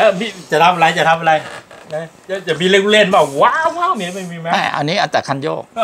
พี่จะทำอะไรจะมีเล่นๆบอกว้าวมีไม่มีไหมไม่อันนี้แต่คันโยก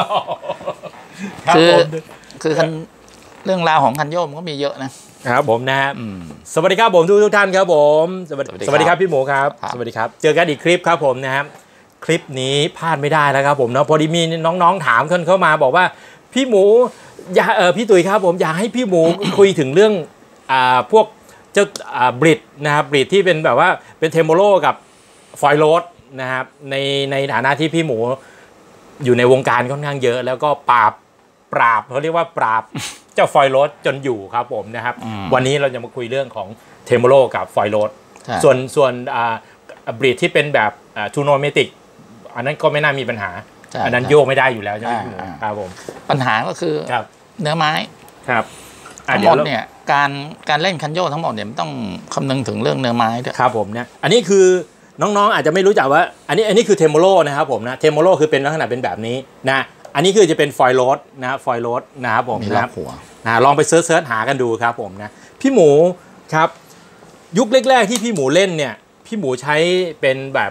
คือเรื่องราวของคันโยกมันก็มีเยอะนะครับผมนะสวัสดีครับผมทุกท่านครับผมสวัสดีครับพี่หมูครับสวัสดีครับเจอกันอีกคลิปครับผมนะครับคลิปนี้พลาดไม่ได้แล้วครับผมเนาะพอดีมีน้องๆถามเข้ามาบอกว่าพี่หมูอยากพี่ตุ๋ยครับผมอยากให้พี่หมู คุยถึงเรื่องพวกเจ้าบริดนะครับบริดที่เป็นแบบว่าเป็นเทมโบโลกับฟอยล์โรดนะครับในฐานะที่พี่หมูอยู่ในวงการค่อนข้างเยอะแล้วก็ปราบเขาเรียกว่าปราบเจ้าฟอยล์โรดจนอยู่ครับผมนะครับวันนี้เราจะมาคุยเรื่องของเทมโบโลกับฟอยล์โรดส่วนบริดที่เป็นแบบทูโนเมติกอันนั้นก็ไม่น่ามีปัญหาอันนั้นโยกไม่ได้อยู่แล้วใช่ไหมครับผมปัญหาก็คือเนื้อไม้ครับทั้งหมดเนี่ยการเล่นคันโยกทั้งหมดเนี่ยมันต้องคำนึงถึงเรื่องเนื้อไม้ด้วยครับผมเนี่ยอันนี้คือน้องๆอาจจะไม่รู้จักว่าอันนี้คือเทมโบโลนะครับผมนะเทมโบโลคือเป็นลักษณะเป็นแบบนี้นะอันนี้คือจะเป็นฟอยล์โรดนะฟอยล์โรดนะครับผมนะครับลองไปเซิร์ชหากันดูครับผมนะพี่หมูครับยุคแรกๆที่พี่หมูเล่นเนี่ยพี่หมูใช้เป็นแบบ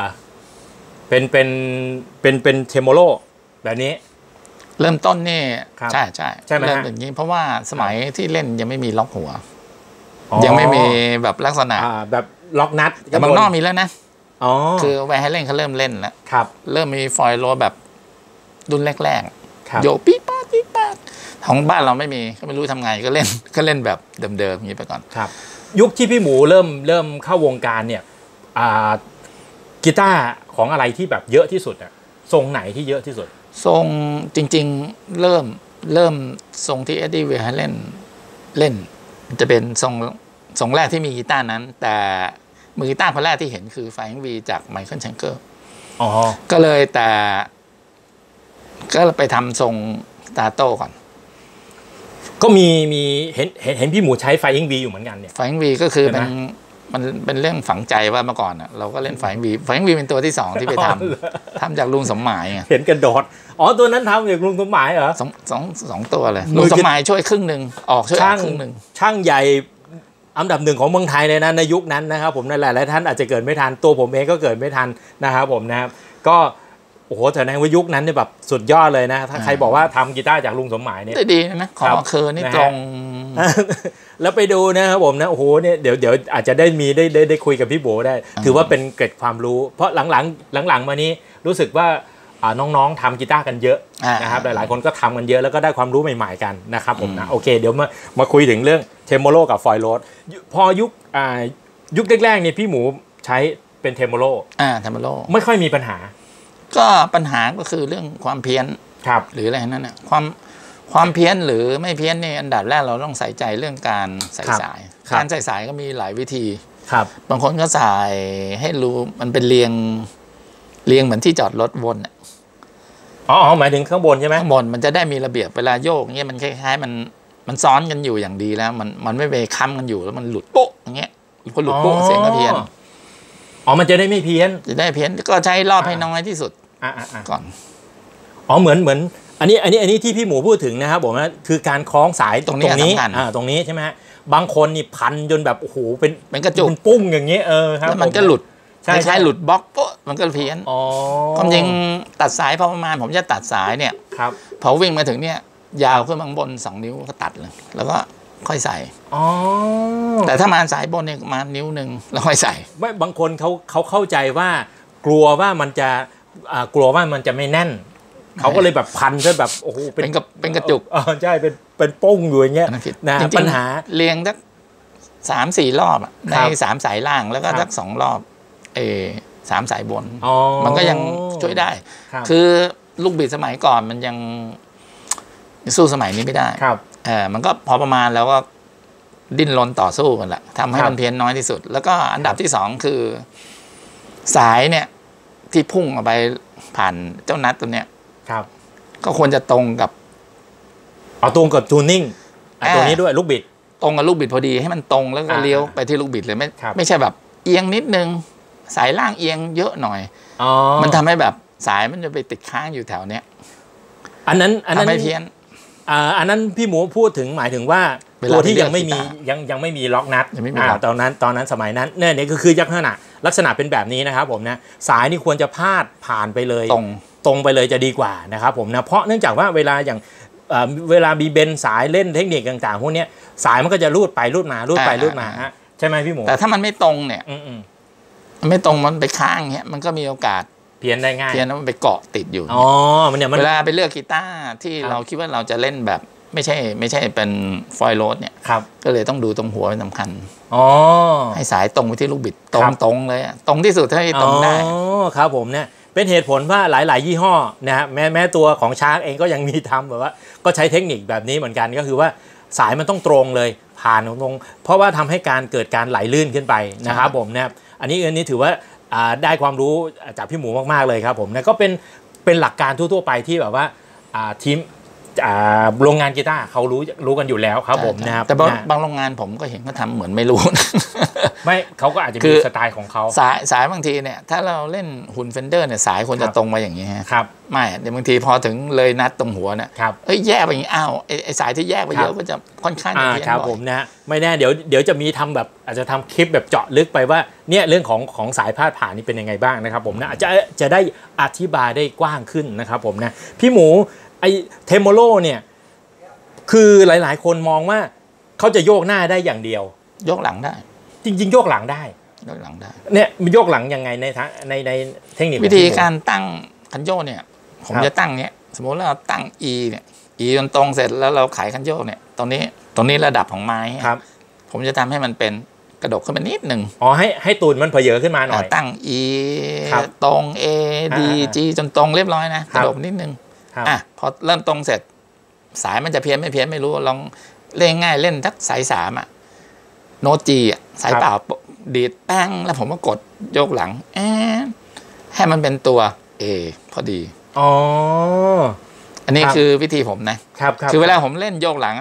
เป็นเทมโบโลแบบนี้เริ่มต้นนี่ใช่ไหมเริ่มอย่างนี้เพราะว่าสมัยที่เล่นยังไม่มีล็อกหัวยังไม่มีแบบลักษณะแบบล็อกนัดแต่บางนอกมีแล้วนะคือไวให้เล่นเขาเริ่มเล่นแล้วเริ่มมีฟอยล์โรดแบบรุ่นแรกๆโยปี๊ป้าของบ้านเราไม่มีก็ไม่รู้ทำไงก็เล่นแบบเดิมๆอย่างนี้ไปก่อนครับยุคที่พี่หมูเริ่มเข้าวงการเนี่ยกีตาร์ของอะไรที่แบบเยอะที่สุดอะทรงไหนที่เยอะที่สุดทรงจริงๆเริ่มทรงที่เอ็ดดี้เวย์เล่นจะเป็นทรงแรกที่มีกีตาร์นั้นแต่มือกีตาร์คนแรกที่เห็นคือไฟล์วีจากไมเคิลแชงเกอร์ก็เลยก็ไปทำทรงตาโต้ก่อนก็มีเห็นพี่หมูใช้ไฟล์วีอยู่เหมือนกันเนี่ยไฟล์วีก็คือมันเป็นเรื่องฝังใจว่าเมื่อก่อนเราก็เล่นไฟล์วีเป็นตัวที่2ที่ไปทำจากลุงสมหมายเห็นกระโดดตัวนั้นทำจากลุงสมหมายเหรอสองตัวเลยลุงสมหมายช่วยครึ่งหนึ่งช่วยครึ่งหนึ่งช่างใหญ่อันดับ1ของเมืองไทยเลยนะในยุคนั้นนะครับผมหลายท่านอาจจะเกิดไม่ทันตัวผมเองก็เกิดไม่ทันนะครับผมนะครับก็โอ้โหแสดงว่ายุคนั้นเนี่ยแบบสุดยอดเลยนะถ้าใครบอกว่าทำกีตาร์จากลุงสมหมายเนี่ยดีนะของเคอร์นี่ตรงแล้วไปดูนะครับผมนะโอ้โหเนี่ยเดี๋ยวอาจจะได้คุยกับพี่โบได้ถือว่าเป็นเกร็ดความรู้เพราะหลังมานี้รู้สึกว่าน้องๆทำกีตาร์กันเยอะนะครับหลายคนก็ทำกันเยอะแล้วก็ได้ความรู้ใหม่ๆกันนะครับผมนะโอเคเดี๋ยวมาคุยถึงเรื่องเทมโบโลกับฟอยล์โรดพอยุคแรกๆเนี่ยพี่หมูใช้เป็นเทมโบโลไม่ค่อยมีปัญหาก็ปัญหาก็คือเรื่องความเพี้ยนหรืออะไรนั่นน่ะความเพี้ยนหรือไม่เพี้ยนเนี่ยอันดับแรกเราต้องใส่ใจเรื่องการใส่สายการใส่สายก็มีหลายวิธีบางคนก็ใส่ให้รู้มันเป็นเรียงเหมือนที่จอดรถวนหมายถึงข้างบนใช่ไหมข้างบนมันจะได้มีระเบียบเวลาโยกเงี้ยมันคล้ายๆมันซ้อนกันอยู่อย่างดีแล้วมันไม่ไปค้ำกันอยู่แล้วมันหลุดโป๊ะอย่างเงี้ยพอหลุดโป๊ะเสียงก็เพี้ยนมันจะได้ไม่เพี้ยนก็ใช้รอบให้น้อยที่สุดก่อนเหมือนอันนี้ที่พี่หมูพูดถึงนะครับผมนะคือการคล้องสายตรงนี้ตรงนี้ใช่ไหมฮะบางคนนี่พันจนแบบโอ้โหเป็นกระจุกปุ้งอย่างเงี้ยครับแล้วมันก็หลุดคล้ายๆหลุดบล็อกปุ๊บมันก็เพี้ยนความจริงตัดสายพอประมาณผมจะตัดสายเนี่ยพอวิ่งมาถึงเนี่ยยาวขึ้นบางบน2 นิ้วก็ตัดเลยแล้วก็ค่อยใส่แต่ถ้ามาสายบนเนี่ยมานิ้วนึงแล้วค่อยใส่ไม่บางคนเขาเข้าใจว่ากลัวว่ามันจะไม่แน่นเขาก็เลยแบบพันซะแบบโอ้โหเป็นกระจุกใช่เป็นโป้งอยู่อย่างเงี้ยนะปัญหาเรียงสัก3-4 รอบใน3 สายล่างแล้วก็สัก2 รอบ3 สายบนมันก็ยังช่วยได้คือลูกบิดสมัยก่อนมันยังสู้สมัยนี้ไม่ได้มันก็พอประมาณแล้วก็ดิ้นรนต่อสู้กันแหละทำให้มันเพี้ยนน้อยที่สุดแล้วก็อันดับที่2คือสายเนี่ยที่พุ่งออกไปผ่านเจ้านัดตัวเนี้ยก็ควรจะตรงกับตรงกับทูนิ่งตัวนี้ด้วยลูกบิดตรงกับลูกบิดพอดีให้มันตรงแล้วก็เลี้ยวไปที่ลูกบิดเลยไม่ใช่แบบเอียงนิดนึงสายล่างเอียงเยอะหน่อยมันทำให้แบบสายมันจะไปติดค้างอยู่แถวเนี้ยอันนั้นไม่เพี้ยนอันนั้นพี่หมูพูดถึงหมายถึงว่าตัวที่ยังไม่มีล็อกนัดตอนนั้นสมัยนั้นเนี่ยก็คือลักษณะลักษณะเป็นแบบนี้นะครับผมนะสายนี่ควรจะพาดผ่านไปเลยตรงไปเลยจะดีกว่านะครับผมนะเพราะเนื่องจากว่าเวลาอย่างเวลามีเบนสายเล่นเทคนิคต่างๆพวกนี้สายมันก็จะรูดไปรูดมารูดไปรูดมาฮะใช่ไหมพี่หมูแต่ถ้ามันไม่ตรงเนี่ยมันไม่ตรงมันไปค้างเงี้ยมันก็มีโอกาสเพี้ยนได้ง่ายเพี้ยนแล้วมันไปเกาะติดอยู่อ๋อมันเนี่ยเวลาไปเลือกกีตาร์ที่เราคิดว่าเราจะเล่นแบบไม่ใช่เป็นฟอยล์โรดเนี่ยก็เลยต้องดูตรงหัวเป็นสำคัญให้สายตรงไปที่ลูกบิดตรงเลยตรงที่สุดเท่าที่ตรงได้ครับผมเนี่ยเป็นเหตุผลว่าหลายๆยี่ห้อนะฮะแม้ตัวของชาร์กเองก็ยังมีทำแบบว่าก็ใช้เทคนิคแบบนี้เหมือนกันก็คือว่าสายมันต้องตรงเลยผ่านตรงเพราะว่าทำให้การเกิดการไหลลื่นขึ้นไปนะครับผมเนี่ยอันนี้ถือว่าได้ความรู้จากพี่หมูมากๆเลยครับผมนะก็เป็นหลักการทั่วๆไปที่แบบว่าทีมโรงงานกีตาร์เขารู้กันอยู่แล้วครับผมนะครับแต่บางโรงงานผมก็เห็นเขาทำเหมือนไม่รู้ไม่เขาก็อาจจะมีสไตล์ของเขาสายบางทีเนี่ยถ้าเราเล่นหุ่นเฟนเดอร์เนี่ยสายควรจะตรงมาอย่างนี้ครับไม่เดี๋ยวบางทีพอถึงเลยนัดตรงหัวเนี่ยแยกไปอย่างนี้อ้าวไอ้สายที่แยกไปเยอะก็จะค่อนข้างจะครับผมนะไม่แน่เดี๋ยวจะมีทำแบบอาจจะทำคลิปแบบเจาะลึกไปว่าเนี่ยเรื่องของสายพาดผ่านนี่เป็นยังไงบ้างนะครับผมนะจะได้อธิบายได้กว้างขึ้นนะครับผมนะพี่หมูไอเทมโมโลเนี่ยคือหลายๆคนมองว่าเขาจะโยกหน้าได้อย่างเดียวโยกหลังได้จริงๆโยกหลังได้เนี่ยมันโยกหลังยังไงในเทคนิควิธีการตั้งคันโยกเนี่ยผมจะตั้งเนี่ยสมมติเราตั้ง E เนี่ย E จนตรงเสร็จแล้วเราไขคันโยกเนี่ยตรงนี้ระดับของไม้ครับผมจะทำให้มันเป็นกระดกขึ้นมานิดหนึ่งให้ตูนมันเผยขึ้นมาหน่อยตั้ง E ตรง A D G จนตรงเรียบร้อยนะกระดกนิดนึงพอเริ่มตรงเสร็จสายมันจะเพี้ยนไม่รู้ลองเล่นง่ายเล่นทักสาย3โน้ต G สายเปล่าดีดแป้งแล้วผมก็กดโยกหลังให้มันเป็นตัว A พอดีอันนี้คือวิธีผมนะครับคือเวลาผมเล่นโยกหลัง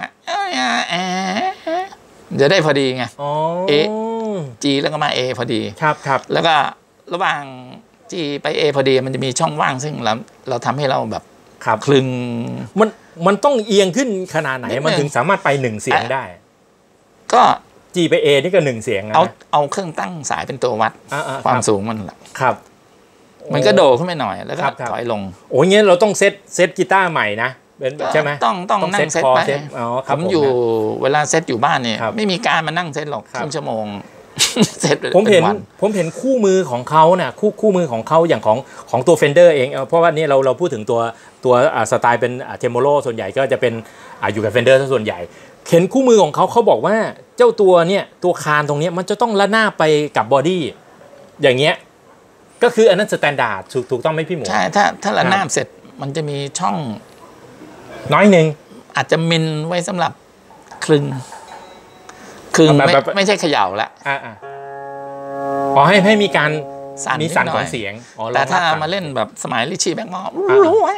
จะได้พอดีไงA G แล้วก็มา A พอดีครับแล้วก็ระหว่าง G ไป A พอดีมันจะมีช่องว่างซึ่งเราทำให้เราแบบคลึงมันต้องเอียงขึ้นขนาดไหนมันถึงสามารถไป1เสียงได้ก็ G ไป A นี่ก็1เสียงนะเอาเครื่องตั้งสายเป็นตัววัดความสูงมันแหละครับมันก็โดดขึ้นไปหน่อยแล้วก็ถอยลงโอ้ยงี้เราต้องเซตกีตาร์ใหม่นะใช่ไหมต้องนั่งเซตไปผมอยู่เวลาเซตอยู่บ้านเนี่ยไม่มีการมานั่งเซตหรอกครึ่งชั่วโมงเซตผมเห็นคู่มือของเขาเนี่ยคู่มือของเขาอย่างของตัว Fender เองเพราะว่านี่เราพูดถึงตัวสไตล์เป็นเทมโมโลส่วนใหญ่ก็จะเป็นอยู่กับ Fender ส่วนใหญ่เห็นคู่มือของเขาบอกว่าเจ้าตัวเนี่ยตัวคานตรงนี้มันจะต้องละหน้าไปกับบอดี้อย่างเงี้ยก็คืออันนั้นสแตนดาร์ดถูกต้องไหมพี่หมูใช่ถ้าละหน้าเสร็จมันจะมีช่องน้อยหนึ่งอาจจะมินไว้สำหรับคลึงไม่ใช่เขย่าละให้มีการสั่นของเสียงแต่ถ้ามาเล่นแบบสมัยลิชี่แบ็กมอร์รู้ไว้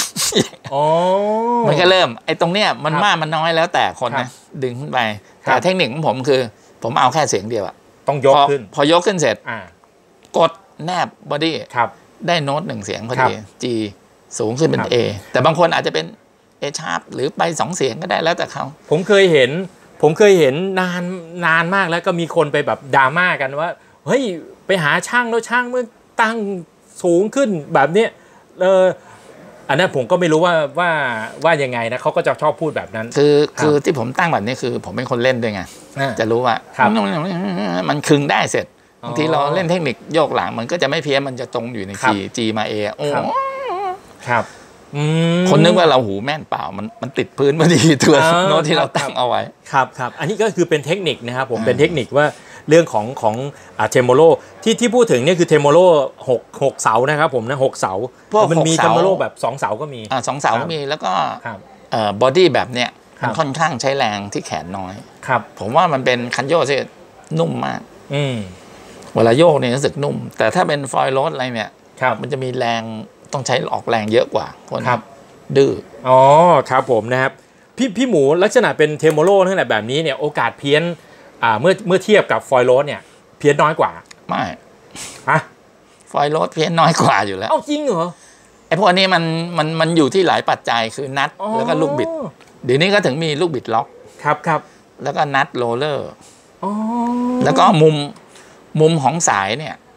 มันก็เริ่มไอ้ตรงเนี้ยมันมากมันน้อยแล้วแต่คนนะดึงขึ้นไปแต่เทคนิคของผมคือผมเอาแค่เสียงเดียวอะต้องยกขึ้นพอยกขึ้นเสร็จกดแนบบอดี้ได้โน้ต1เสียงพอดี G สูงขึ้นเป็น A แต่บางคนอาจจะเป็น A sharp หรือไป2เสียงก็ได้แล้วแต่เขาผมเคยเห็นนานมากแล้วก็มีคนไปแบบดราม่ากันว่าเฮ้ยไปหาช่างแล้วช่างเมื่อตั้งสูงขึ้นแบบเนี้ยอันนั้นผมก็ไม่รู้ว่ายังไงนะเขาก็จะชอบพูดแบบนั้นคือที่ผมตั้งแบบนี้คือผมเป็นคนเล่นด้วยไงจะรู้ว่ามันคึงได้เสร็จบางทีเราเล่นเทคนิคโยกหลังมันก็จะไม่เพี้ยนมันจะตรงอยู่ใน G มา A โอ้ครับคนนึกว่าเราหูแม่นเปล่ามันติดพื้นพอดีตัวโน้ตที่เราตั้งเอาไว้ครับอันนี้ก็คือเป็นเทคนิคนะครับผมเป็นเทคนิคว่าเรื่องของเทมโมโลที่พูดถึงเนี่ยคือเทมโมโล6เสานะครับผมนะ6เสามันมีเทมโมโลแบบ2เสาก็มี 2เสาก็มีแล้วก็บอดี้แบบเนี้ยมันค่อนข้างใช้แรงที่แขนน้อยครับผมว่ามันเป็นคันโยกที่นุ่มมากเวลาโยกเนี่ยรู้สึกนุ่มแต่ถ้าเป็นฟอยล์โรดอะไรเนี่ยมันจะมีแรงต้องใช้ออกแรงเยอะกว่าคนดื้อครับผมนะครับพี่หมูลักษณะเป็นเทมโมโลทั้งหลายแบบนี้เนี่ยโอกาสเพี้ยนเมื่อเทียบกับฟอยล์โรดเนี่ยเพี้ยนน้อยกว่าไม่ฟอยล์โรดเพี้ยนน้อยกว่าอยู่แล้วจริงเหรอไอ้พวกนี้มันอยู่ที่หลายปัจจัยคือนัทแล้วก็ลูกบิดเดี๋ยวนี้ก็ถึงมีลูกบิดล็อกครับแล้วก็นัทโรลเลอร์แล้วก็มุมของสายเนี่ย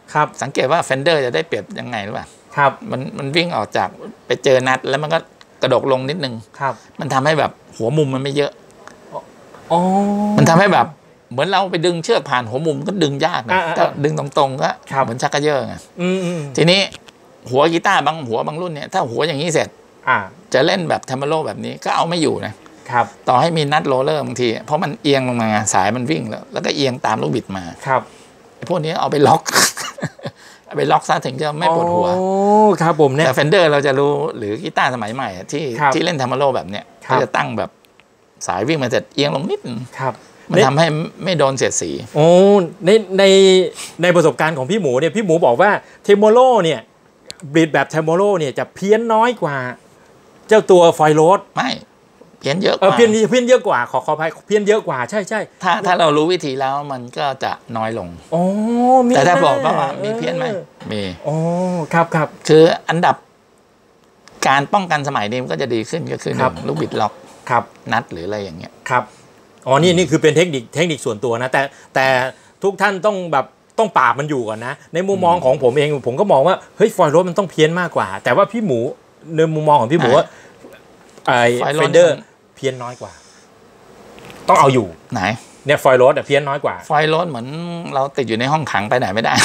ครับสังเกตว่าเฟนเดอร์จะได้เปรียบยังไงหรือเปล่าครับมันวิ่งออกจากไปเจอนัดแล้วมันก็กระดกลงนิดนึงครับมันทำให้แบบหัวมุมมันไม่เยอะอ๋อมันทำให้แบบเหมือนเราไปดึงเชือกผ่านหัวมุมก็ดึงยากนะแต่ดึงตรงๆก็เหมือนชักกระเยอะไงทีนี้หัวกีตาร์บางรุ่นเนี่ยถ้าหัวอย่างนี้เสร็จจะเล่นแบบเทมเปโรแบบนี้ก็เอาไม่อยู่นะครับต่อให้มีนัดโรลเลอร์บางทีเพราะมันเอียงลงมาสายมันวิ่งแล้วก็เอียงตามลูกบิดมาครับพวกนี้เอาไปล็อกเอาไปล็อกซะถึงจะไม่ปวดหัวครับผมเนี่ยแต่เฟนเดอร์เราจะรู้หรือกีตาร์สมัยใหม่ที่เล่นเทมเปโรแบบเนี้ยเขาจะตั้งแบบสายวิ่งมาเสร็จเอียงลงนิดครับมันทำให้ไม่โดนเสียดสีโอ้ในประสบการณ์ของพี่หมูเนี่ยพี่หมูบอกว่าเทมโมโรเนี่ยบีดแบบเทมโมโรเนี่ยจะเพี้ยนน้อยกว่าเจ้าตัวไฟโรสไม่เพี้ยนเยอะกว่าเพี้ยนเยอะกว่าขออภัยเพี้ยนเยอะกว่าใช่ถ้าเรารู้วิธีแล้วมันก็จะน้อยลงโอ้แต่ถ้าบอกว่ามีเพี้ยนไหมมีโอ้ครับคืออันดับการป้องกันสมัยนี้มันก็จะดีขึ้นก็คือลูกบิดล็อกนัดหรืออะไรอย่างเงี้ยครับอ๋อนี่คือเป็นเทคนิคส่วนตัวนะแต่ทุกท่านต้องปราบมันอยู่ก่อนนะในมุมมองของผมเองผมก็มองว่าเฮ้ยฟอยล์รถมันต้องเพี้ยนมากกว่าแต่ว่าพี่หมูในมุมมองของพี่หมูว่าเฟนเดอร์เพี้ยนน้อยกว่าต้องเอาอยู่ไหนเนี่ยฟอยล์รถเพี้ยนน้อยกว่าฟอยล์รถเหมือนเราติดอยู่ในห้องขังไปไหนไม่ได้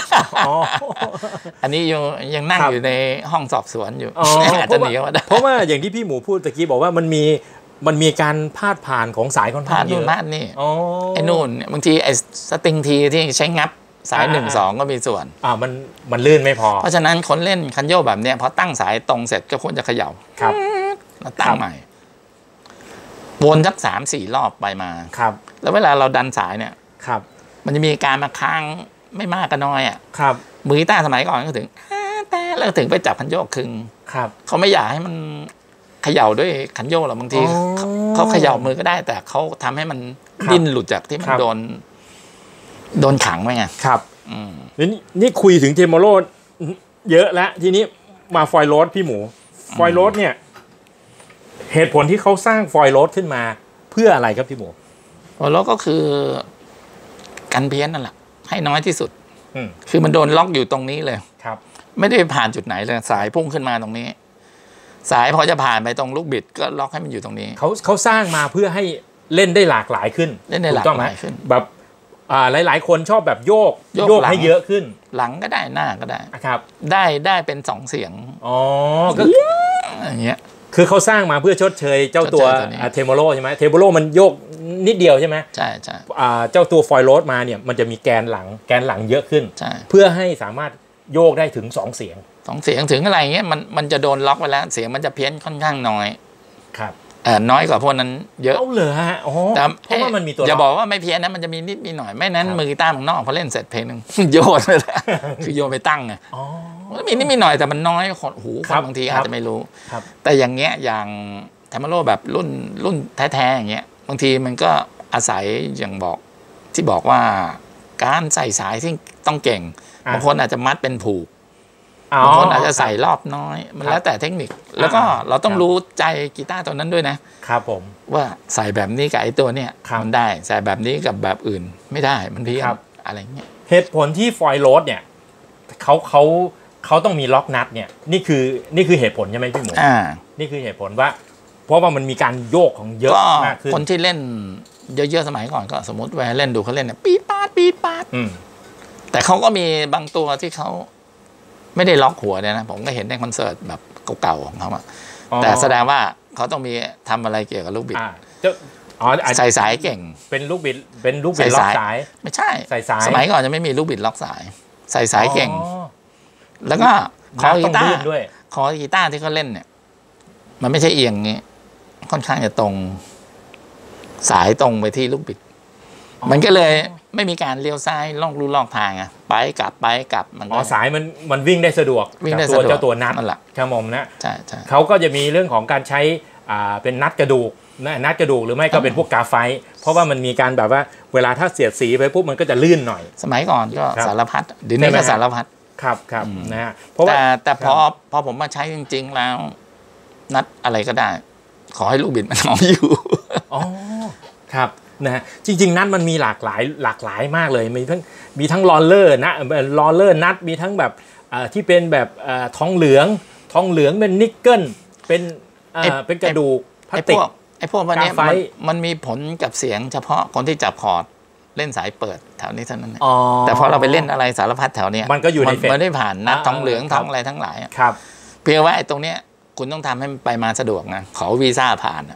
อันนี้ยังนั่งอยู่ในห้องสอบสวนอยู่อาจจะหนีก็ได้เพราะว่าอย่างที่พี่หมูพูดตะกี้บอกว่ามันมีการพาดผ่านของสายค่อนข้างเยอะพาดนี่ไอ้นู่นบางทีไอ้สติงทีที่ใช้งับสาย1-2ก็มีส่วนมันลื่นไม่พอเพราะฉะนั้นคนเล่นคันโยกแบบเนี้ยพอตั้งสายตรงเสร็จก็ควรจะเขย่าครับแล้วตั้งใหม่วนสัก3-4 รอบไปมาครับแล้วเวลาเราดันสายเนี่ยครับมันจะมีการมาค้างไม่มากก็น้อยอ่ะครับมือกีตาร์สมัยก่อนก็ถึงแต่แล้วถึงไปจับคันโยกคึงครับเขาไม่อยากให้มันเขย่าด้วยคันโยกหรอกบางทีเขาเขย่ามือก็ได้แต่เขาทำให้มันดิ้นหลุดจากที่มันโดนขังไว้ไงครับนี่คุยถึงเทมโมโรเยอะแล้วทีนี้มาฟอยล์โรสพี่หมูฟอยล์โรสเนี่ยเหตุผลที่เขาสร้างฟอยล์โรสขึ้นมาเพื่ออะไรครับพี่หมูฟอยล์โรสก็คือกันเพี้ยนนั่นแหละให้น้อยที่สุดคือมันโดนล็อกอยู่ตรงนี้เลยครับไม่ได้ผ่านจุดไหนเลยสายพุ่งขึ้นมาตรงนี้สายพอจะผ่านไปตรงลูกบิดก็ล็อกให้มันอยู่ตรงนี้เขาสร้างมาเพื่อให้เล่นได้หลากหลายขึ้นเล่นได้หลากหลายขึ้นแบบหลายคนชอบแบบโยกให้เยอะขึ้นหลังก็ได้หน้าก็ได้ครับได้เป็น2 เสียงก็อย่างเงี้ยคือเขาสร้างมาเพื่อชดเชยเจ้าตัวเทมโมโรใช่ไหมเทมโมโรมันโยกนิดเดียวใช่ไหมใช่เจ้าตัวฟอยล์โรสมาเนี่ยมันจะมีแกนหลังเยอะขึ้นเพื่อให้สามารถโยกได้ถึง2 เสียงถึงอะไรเงี้ยมันจะโดนล็อกไปแล้วเสียงมันจะเพี้ยนค่อนข้างน้อยครับน้อยกว่าพวกนั้นเยอะเลยฮะแต่เพราะว่ามันมีตัวอย่าบอกว่าไม่เพี้ยนนะมันจะมีนิดมีหน่อยไม่นั้นมือกีตาร์ของนอกพอเล่นเสร็จเพลงนึงโยนไปแล้วคือโยนไปตั้งไงมีนิดมีหน่อยแต่มันน้อยหูคนบางทีอาจจะไม่รู้แต่อย่างเงี้ยอย่างเทมโมโรแบบรุ่นแท้ๆอย่างเงี้ยบางทีมันก็อาศัยอย่างบอกว่าการใส่สายที่ต้องเก่งบางคนอาจจะมัดเป็นผูกบางคนอาจจะใส่รอบน้อยมันแล้วแต่เทคนิคแล้วก็เราต้องรู้ใจกีตาร์ตัวนั้นด้วยนะครับผมว่าใส่แบบนี้กับไอ้ตัวเนี้ยมันได้ใส่แบบนี้กับแบบอื่นไม่ได้มันเพี้ยนอะไรเงี้ยเหตุผลที่ฟอยล์โรสเนี่ยเขาต้องมีล็อกนัดเนี่ยนี่คือเหตุผลใช่ไหมพี่หมูนี่คือเหตุผลว่าเพราะว่ามันมีการโยกของเยอะมากขึ้นคนที่เล่นเยอะๆสมัยก่อนก็สมมติว่าเล่นดูเขาเล่นเนี่ยปี๊ดปาดแต่เขาก็มีบางตัวที่เขาไม่ได้ล็อกหัวเนี่ยนะผมก็เห็นในคอนเสิร์ตแบบเก่าๆของเขาแต่แสดงว่าเขาต้องมีทำอะไรเกี่ยวกับลูกบิดใส่สายเก่งเป็นลูกบิดล็อกสายไม่ใช่ใส่สายสมัยก่อนจะไม่มีลูกบิดล็อกสายใส่สายเก่งแล้วก็คอกีตาร์ที่เขาเล่นเนี่ยมันไม่ใช่เอียงงี้ค่อนข้างจะตรงสายตรงไปที่ลูกบิดมันก็เลยไม่มีการเลี้ยวซ้ายล่องลู่ล่องทางอ่ะไปกลับมันสายมันวิ่งได้สะดวกเจ้าตัวนัดนั่นแหละครับผมนะใช่เขาก็จะมีเรื่องของการใช้เป็นนัดกระดูกหรือไม่ก็เป็นพวกกาไฟเพราะว่ามันมีการแบบว่าเวลาถ้าเสียดสีไปปุ๊บมันก็จะลื่นหน่อยสมัยก่อนก็สารพัดเดี๋ยวนี้ก็สารพัดครับนะฮะแต่พอผมมาใช้จริงๆแล้วนัดอะไรก็ได้ขอให้ลูกบิดมันเอาอยู่ครับนะฮะจริงๆนัดมันมีหลากหลายมากเลยมีทั้งลอลเลอร์นะลอลเลอร์นัดมีทั้งแบบที่เป็นแบบทองเหลืองเป็นนิกเกิลเป็นกระดูกพลาสติกไอ้พวกวันนี้มันมีผลกับเสียงเฉพาะคนที่จับคอร์ดเล่นสายเปิดแถวนี้เท่านั้นแต่พอเราไปเล่นอะไรสารพัดแถวเนี้ยมันก็อยู่ในเฟสมันได้ผ่านนัดทองเหลืองทองอะไรทั้งหลายครับเพียงว่าไอ้ตรงเนี้ยคุณต้องทำให้ไปมาสะดวกนะขอวีซ่าผ่าน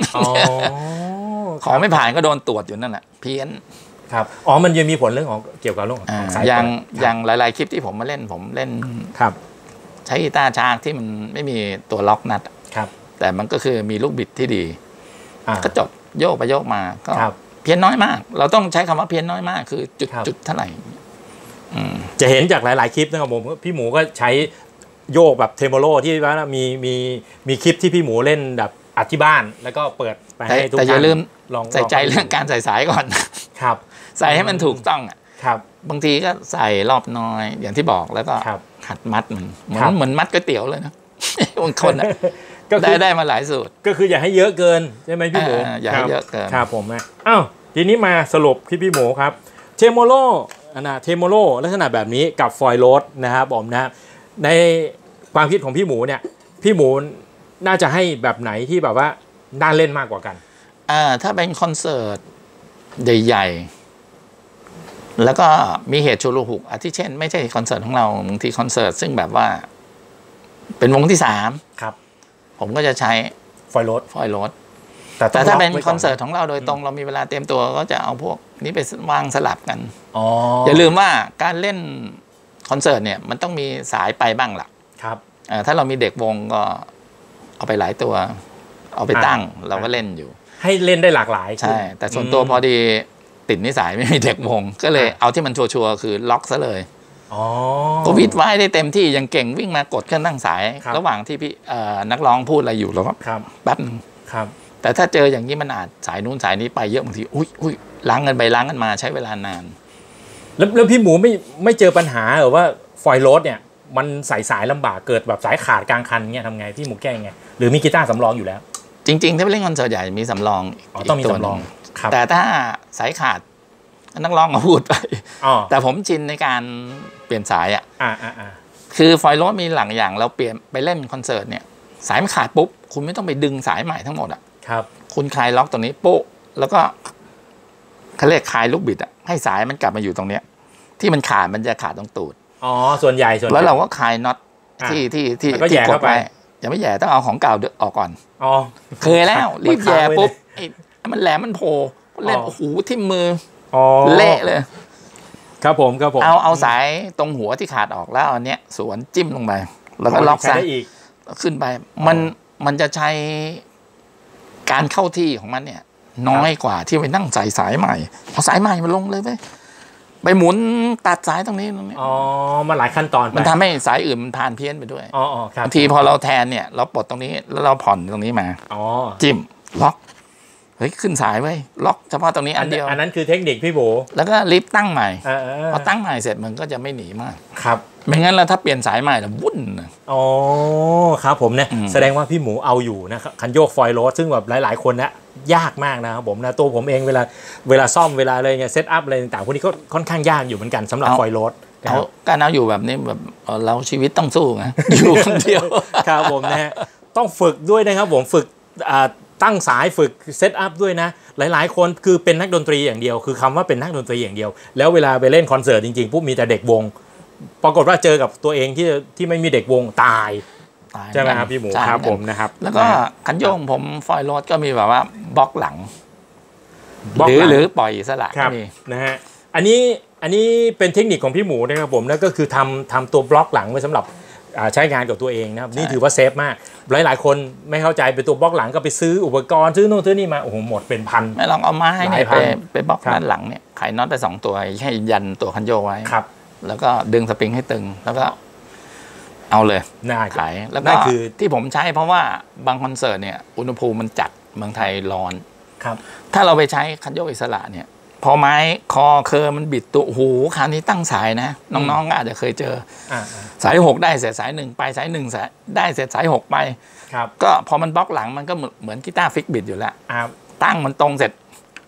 ขอไม่ผ่านก็โดนตรวจอยู่นั่นแหละเพี้ยนครับมันยังมีผลเรื่องของเกี่ยวกับเรื่องของสายอย่างหลายๆคลิปที่ผมมาเล่นผมเล่นครับใช้กีตาร์ชากที่มันไม่มีตัวล็อกนัดครับแต่มันก็คือมีลูกบิดที่ดีก็จบโยกไปโยกมาก็เพี้ยนน้อยมากเราต้องใช้คำว่าเพี้ยนน้อยมากคือจุดเท่าไหร่จะเห็นจากหลายๆคลิปนะครับผมพี่หมูก็ใช้โยกแบบเทมโบโลที่ว่ามีคลิปที่พี่หมูเล่นแบบอัดที่บ้านแล้วก็เปิดไปให้ทุกท่านแต่อย่าลืมใส่ใจเรื่องการใส่สายก่อนครับใส่ให้มันถูกต้องครับบางทีก็ใส่รอบน้อยอย่างที่บอกแล้วก็หัดมัดมันเหมือนมัดก๋วยเตี๋ยวเลยนะบางคนได้มาหลายสูตรก็คืออย่าให้เยอะเกินใช่ไหมพี่หมูอย่าให้เยอะเกินครับผมอ้าวทีนี้มาสรุปพี่หมูครับเทมโบโลเทมโบโลลักษณะแบบนี้กับฟอยล์โรดนะครับผมนะในความคิดของพี่หมูเนี่ยพี่หมูน่าจะให้แบบไหนที่แบบว่าน่าเล่นมากกว่ากันถ้าเป็นคอนเสิร์ตใหญ่ๆแล้วก็มีเหตุชุลมุนอาทิเช่นไม่ใช่คอนเสิร์ตของเราบางทีคอนเสิร์ตซึ่งแบบว่าเป็นวงที่3 ครับผมก็จะใช้ฟอยล์โรดแต่ถ้าเป็นคอนเสิร์ตของเราโดยตรงเรามีเวลาเตรียมตัวก็จะเอาพวกนี้ไปวางสลับกันอย่าลืมว่าการเล่นคอนเสิร์ตเนี่ยมันต้องมีสายไปบ้างล่ะครับถ้าเรามีเด็กวงก็เอาไปหลายตัวเอาไปตั้งเราก็เล่นอยู่ให้เล่นได้หลากหลายใช่แต่ส่วนตัวพอดีติดนิสัยไม่มีเด็กวงก็เลยเอาที่มันชัวร์คือล็อกซะเลยก็วิดไว้ได้เต็มที่ยังเก่งวิ่งมากดเครื่องตั้งสายระหว่างที่พี่นักร้องพูดอะไรอยู่แล้วก็แป๊บนึงแต่ถ้าเจออย่างนี้มันอาจสายนู้นสายนี้ไปเยอะบางทีอุ้ยล้างกันไปล้างกันมาใช้เวลานานแล้วพี่หมูไม่เจอปัญหาหรือว่าฟอยล์โรดเนี่ยมันสายลำบากเกิดแบบสายขาดกลางคันเงี้ยทำไงพี่หมูแก้ไงหรือมีกีตาร์สำรองอยู่แล้วจริงๆถ้าไปเล่นคอนเสิร์ตใหญ่มีสำรองต้องมีสำรองแต่ถ้าสายขาดนักร้องมาพูดไปแต่ผมชินในการเปลี่ยนสายคือฟอยล์โรดมีหลังอย่างเราเปลี่ยนไปเล่นคอนเสิร์ตเนี่ยสายมันขาดปุ๊บคุณไม่ต้องไปดึงสายใหม่ทั้งหมดคุณคลายล็อกตรงนี้โป๊ะแล้วก็เขาเรียกคลายลูกบิดให้สายมันกลับมาอยู่ตรงเนี้ยที่มันขาดมันจะขาดตรงตูดส่วนใหญ่แล้วเราก็คลายน็อตที่กดไปอย่าไม่แย่ต้องเอาของเก่าออกก่อนเคยแล้วรีบแย่ปุ๊บมันแหลมมันโผล่เล่นโอ้โหที่มือเละเลยครับผมเอาสายตรงหัวที่ขาดออกแล้วอันเนี้ยสวนจิ้มลงไปแล้วก็ล็อกสายขึ้นไปมันจะใช้การเข้าที่ของมันเนี่ยน้อยกว่าที่ไปนั่งใส่สายใหม่เอาสายใหม่มาลงเลยไปหมุนตัดสายตรงนี้มันหลายขั้นตอนมันทำให้สายอื่นมันผ่านเพี้ยนไปด้วยบางทีพอเราแทนเนี่ยเราปลดตรงนี้แล้วเราผ่อนตรงนี้มาจิ้มล็อกเฮ้ยขึ้นสายไว้ล็อกเฉพาะตรงนี้อันเดียวอันนั้นคือเทคนิคพี่โบแล้วก็รีบตั้งใหม่พอตั้งใหม่เสร็จมันก็จะไม่หนีมากครับไม่งั้นเราถ้าเปลี่ยนสายใหม่แล้ววุ่นครับผมเนี่ยแสดงว่าพี่หมูเอาอยู่นะครับคันโยกฟอยล์โรดซึ่งแบบหลายๆคนนะยากมากนะครับผมนะตัวผมเองเวลาซ่อมเวลาอะไรเงี้ยเซตอัพอะไรต่างๆพวกนี้ก็ค่อนข้างยากอยู่เหมือนกันสำหรับฟอยล์โรดการเอาอยู่แบบนี้แบบเราชีวิตต้องสู้ไงอยู่คนเดียวครับผมนะฮะต้องฝึกด้วยนะครับผมฝึกตั้งสายฝึกเซตอัพด้วยนะหลายๆคนคือเป็นนักดนตรีอย่างเดียวคือคำว่าเป็นนักดนตรีอย่างเดียวแล้วเวลาไปเล่นคอนเสิร์ตจริงๆปุ๊บมีแต่เด็กวงปรากฏว่าเจอกับตัวเองที่ไม่มีเด็กวงตายใช่ไหมครับพี่หมูครับผมนะครับแล้วก็คันโยงผมฟอยล์โรดก็มีแบบว่าบล็อกหลังหรือปล่อยอิสระก็มีนะฮะอันนี้เป็นเทคนิคของพี่หมูนะครับผมนั่นก็คือทำตัวบล็อกหลังไว้สำหรับใช้งานกับตัวเองนะครับนี่ถือว่าเซฟมากหลายๆคนไม่เข้าใจเป็นตัวบล็อกหลังก็ไปซื้ออุปกรณ์ซื้อโน่นซื้อนี่มาโอ้โหหมดเป็นพันไม่ลองเอาไม้เนี่ยไปบล็อกด้านหลังเนี่ยไขน็อตไป2ตัวให้ยันตัวคันโยกไว้แล้วก็ดึงสปริงให้ตึงแล้วก็เอาเลยขายแล้วก็ที่ผมใช้เพราะว่าบางคอนเสิร์ตเนี่ยอุณหภูมิมันจัดเมืองไทยร้อนถ้าเราไปใช้คันโยกอิสระเนี่ยพอไม้คอเคอมันบิดตัวหูคราวนี้ตั้งสายนะน้องๆอาจจะเคยเจอสาย6ได้เสร็จสาย1ไปสาย1สายได้เสร็จสาย6ไปก็พอมันบล็อกหลังมันก็เหมือนกีตาร์ฟิกบิดอยู่แล้วตั้งมันตรงเสร็จ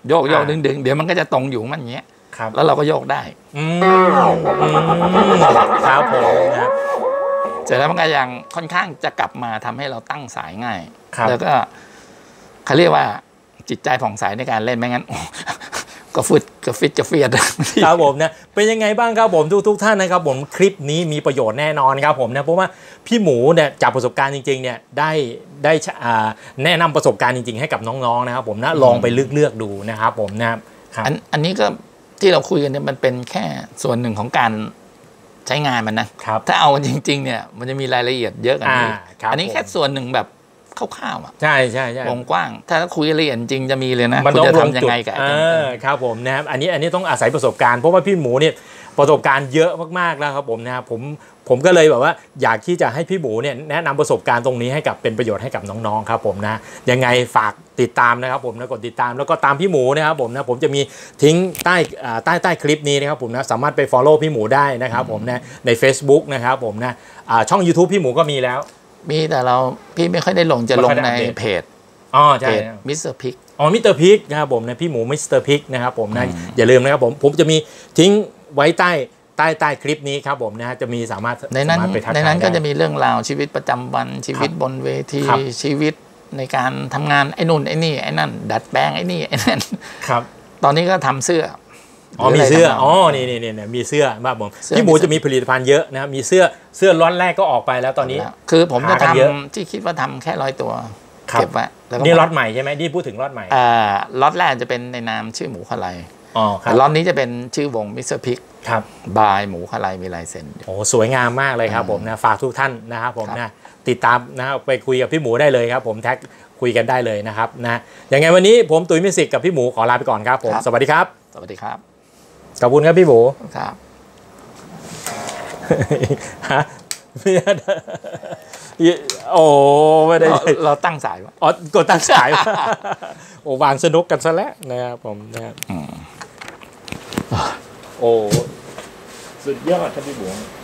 โยกดึงเดี๋ยวมันก็จะตรงอยู่มันอย่างเงี้ยครับแล้วเราก็โยกได้ครับผมนะครับเสร็จแล้วมันก็ยังค่อนข้างจะกลับมาทำให้เราตั้งสายง่ายแล้วก็เขาเรียกว่าจิตใจผ่องใสในการเล่นไม่งั้นก็ฟิตจะเฟียดครับผมนะเป็นยังไงบ้างครับผมทุกท่านนะครับผมคลิปนี้มีประโยชน์แน่นอนครับผมนะเพราะว่าพี่หมูเนี่ยจากประสบการณ์จริงๆเนี่ยได้แนะนำประสบการณ์จริงๆให้กับน้องๆนะครับผมนะลองไปเลือกดูนะครับผมนะครับอันนี้ก็ที่เราคุยกันเนี่ยมันเป็นแค่ส่วนหนึ่งของการใช้งานมันนะถ้าเอาจริงๆเนี่ยมันจะมีรายละเอียดเยอะกว่านี้อันนี้แค่ส่วนหนึ่งแบบคร่าวๆอ่ะใช่วงกว้างถ้าคุยละเอียดจริงจะมีเลยนะมันต้องจะทำยังไงกับครับผมนะครับอันนี้ต้องอาศัยประสบการณ์เพราะว่าพี่หมูเนี่ยประสบการณ์เยอะมากๆแล้วครับผมนะครับผมก็เลยแบบว่าอยากที่จะให้พี่หมูเนี่ยแนะนำประสบการณ์ตรงนี้ให้กับเป็นประโยชน์ให้กับน้องๆครับผมนะยังไงฝากติดตามนะครับผมนะกดติดตามแล้วก็ตามพี่หมูนะครับผมนะผมจะมีทิ้งใต้คลิปนี้นะครับผมนะสามารถไป follow พี่หมูได้นะครับผมนะใน Facebook นะครับผมนะช่อง YouTube พี่หมูก็มีแล้วมีแต่พี่ไม่ค่อยได้ลงจะลงในเพจใช่มิสเตอร์พิกมิสเตอร์พิกนะครับผมนะพี่หมูมิสเตอร์พิกนะครับผมนะอย่าลืมนะครับผมจะมีทิ้งไว้ใต้คลิปนี้ครับผมนะฮะจะมีสามารถในนั้นก็จะมีเรื่องราวชีวิตประจำวันชีวิตบนเวทีชีวิตในการทำงานไอ้นู่นไอ้นี่ไอ้นั่นดัดแปลงไอ้นี่ไอ้นั่นครับตอนนี้ก็ทำเสื้อมีเสื้อนี่มีเสื้อบ้าผมพี่หมูจะมีผลิตภัณฑ์เยอะนะครับมีเสื้อล็อตแรกก็ออกไปแล้วตอนนี้คือผมจะทำที่คิดว่าทำแค่100 ตัวเก็บไว้นี่ล็อตใหม่ใช่ไหมนี่พูดถึงล็อตใหม่ล็อตแรกจะเป็นในนามชื่อหมูคาไลล็อตนี้จะเป็นชื่อวงมิสเตอร์พิกบายหมูคาไลมีลายเซ็นโอ้สวยงามมากเลยครับผมนะฝากทุกท่านนะครับผมนะติดตามนะครับไปคุยกับพี่หมูได้เลยครับผมแท็กคุยกันได้เลยนะครับนะยังไงวันนี้ผมตุ๋ยมิวสิกกับพี่หมูขอลาไปก่อนครับผมสวัสดีครับสวัสดีครับขอบคุณครับพี่หมูครับฮะโอ้ไม่ได้เราตั้งสายวะกดตั้งสายโอ้วางสนุกกันซะแล้วนะครับผมนะครับโอ้สุดยอดครับพี่หมู